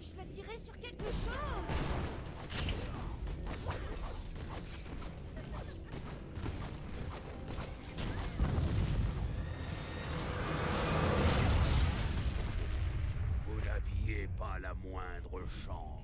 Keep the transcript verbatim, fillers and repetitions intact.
Je veux tirer sur quelque chose. Vous n'aviez pas la moindre chance.